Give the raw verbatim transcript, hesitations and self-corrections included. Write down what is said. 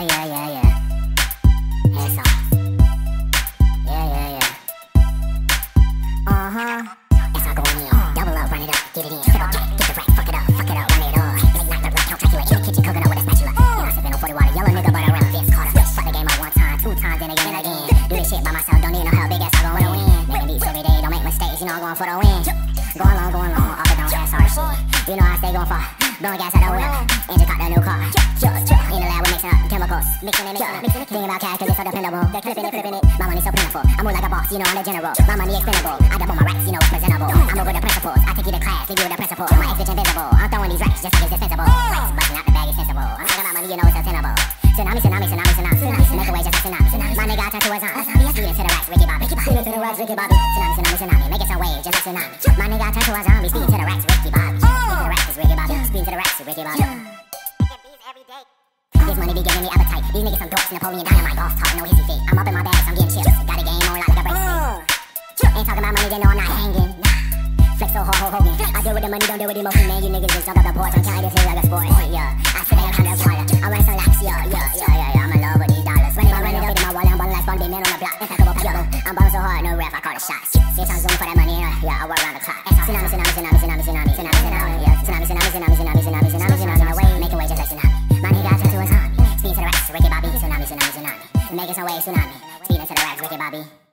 Yeah, yeah, yeah, yeah. Hands off. Yeah, yeah, yeah. Uh-huh. That's all going in. Double up, run it up, get it in. Triple back, get the rack, fuck it up, fuck it up, run it up. Late night, the black count, Dracula in the kitchen, cooking up with a spatula. You know, sipping on forty water, yellow nigga, but I run a fist Carter. Fuck the game up one time, two times, then again and again. Do this shit by myself, don't need no help, big ass, I gon' win. Making beats every day, don't make mistakes, you know I'm going for the win. Going long, going long, off the dome, ass hard shit. You know I stay going far, blowing gas out the whip. Engine caught the new car. In the lab, we're mixing up chemicals, mixing and mixing up. Thinking about cash, cause it's so dependable. They're clipping it, clipping it. My money's so plentiful. I move like a boss, you know I'm the general. My money expendable. I double my racks, you know it's presentable. I'm over the principles. I take you to class, leave you with the principal. My ex bitch invisible. I'm throwing these racks just like it's dispensable. Racks busting out the bag, it's sensible. I'm talking about money, you know it's untenable. Tsunami, tsunami, tsunami, tsunami, tsunami. Make a way just like tsunami. My nigga, I turn to a zombie. Speed into the racks, Ricky Bobby. Speed into the racks, Ricky Bobby. Tsunami, tsunami, tsunami. Making some waves just like tsunami. My nigga, I turn to a zombie. Speed into the racks, Ricky Bobby. Speed to the racks, Ricky Bobby. Speed into the racks, Ricky Bobby. This money be giving me appetite. These niggas some dorks, Napoleon Dynamite. Golf talk, no hissy feet. I'm up in my bags, I'm getting chips. Got a game on like a break stick. Ain't talking about money, then no, I'm not hanging. Flex so hard, ho, Hogan. I deal with the money, don't deal with the emotion, man. You niggas just jump up the porch. I'm counting this here like a sport. Yeah, I sit there, I'm under water. I run some laps, yeah, yeah, yeah, yeah, yeah. I'm in love with these dollars. Running, I'm running up in my wallet. I'm balling like Spawn, big man on the block. Impeccable, peccable. I'm balling so hard, no ref, I call the shots. Six times zoom for that money, yeah, yeah, I work around the clock. Tsunami, tsunami, tsunami, tsunami, tsunami, tsunami, tsunami, yeah. Tsunami, tsunami, tsunami, tsunami, tsunami, tsunami, tsunami, tsunami, way, make a way just like tsunami. My nigga, I turn to a zombie. Speed to the racks, Ricky Bobby, tsunami, tsunami, tsunami. Making some waves, tsunami. Speed into the racks, Ricky Bobby.